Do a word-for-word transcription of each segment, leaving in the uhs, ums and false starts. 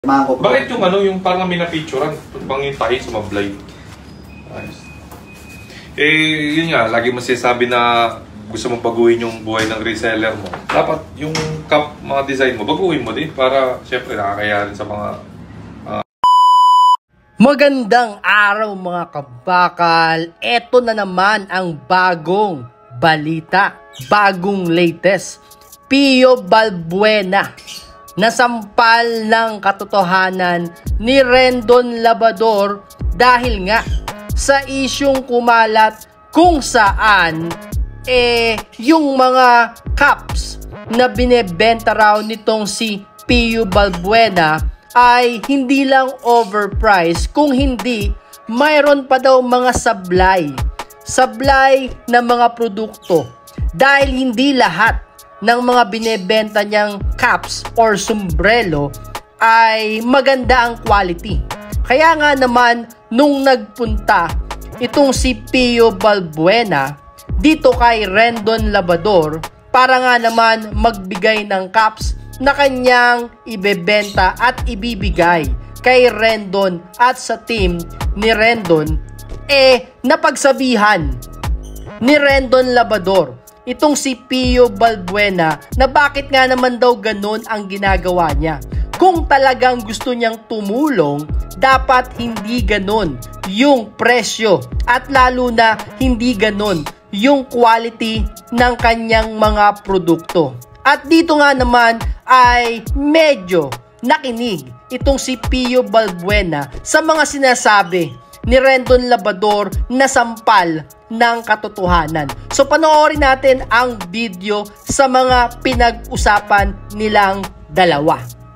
Bakit yung ano, yung parang minapicturean, bang yung tayo sumablay? Ayos. Eh, yun nga, lagi mo sinasabi na gusto mong baguhin yung buhay ng reseller mo. Dapat yung cup, mga design mo, baguhin mo din para syempre nakakaya rin sa mga... Uh... Magandang araw mga kabakal. Eto na naman ang bagong balita, bagong latest. Pio Balbuena, nasampal ng katotohanan ni Rendon Labrador dahil nga sa isyung kumalat kung saan eh yung mga cups na binebenta raw nitong si Pio Balbuena ay hindi lang overpriced, kung hindi mayroon pa daw mga sablay sablay na mga produkto dahil hindi lahat ng mga binebenta niyang caps or sombrero ay maganda ang quality. Kaya nga naman nung nagpunta itong si Pio Balbuena dito kay Rendon Labrador para nga naman magbigay ng caps na kanyang ibebenta at ibibigay kay Rendon at sa team ni Rendon, eh napagsabihan ni Rendon Labrador itong si Pio Balbuena na bakit nga naman daw ganun ang ginagawa niya. Kung talagang gusto niyang tumulong, dapat hindi ganun yung presyo at lalo na hindi ganun yung quality ng kanyang mga produkto. At dito nga naman ay medyo nakinig itong si Pio Balbuena sa mga sinasabi ni Rendon Labrador na sampal ng katotohanan. So panoorin natin ang video sa mga pinag-usapan nilang dalawa.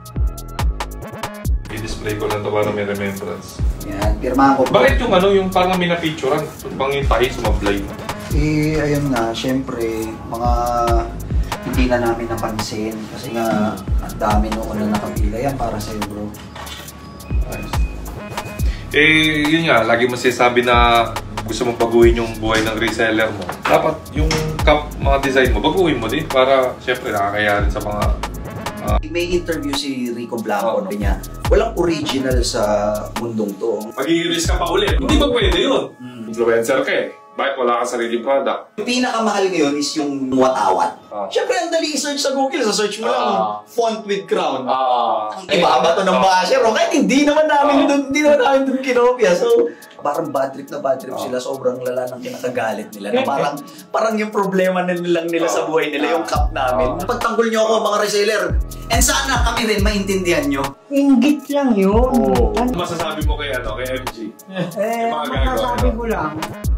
I-display ko lang ito para may remembrance. Yan, pirmahan ko po. Bakit yung ano, yung parang minapicturean, bang yung tayo sumablay? Eh, ayun nga, syempre, mga hindi na namin napansin kasi nga ang dami noon na nakapila. Yan para sa'yo, bro. Ayos. Eh, yun nga, lagi mo sinasabi na gusto mong baguhin yung buhay ng reseller mo. Dapat yung cup, mga design mo, baguhin mo din para syempre nakakaya rin sa mga... Uh... May interview si Rico Blanco, oh, niya, walang original sa mundong to. Mag-i-risk ka pa ulit. Hindi ba pwede yun? Hmm. Influencer ka eh. Bakit wala ka sariling product? Yung pinakamahal ngayon is yung watawat. Uh. Siyempre, ang dali i-search sa Google. Sa search mo uh. lang, font with crown. Uh. Ang iba-aba to ng basher. Oh. Kahit hindi naman namin uh. dun, hindi naman namin dun kinopia. So, parang bad trip na bad trip uh. sila. Sobrang lala ng kinakagalit nila. Na parang, parang yung problema na nilang nila uh. sa buhay nila, uh. yung cup namin. Uh. Pagtanggol nyo ako, mga reseller. And sana kami rin maintindihan nyo. Inggit lang yun. Oh. Ano masasabi mo kay, ano, kay M G? Eh, masasabi ko lang,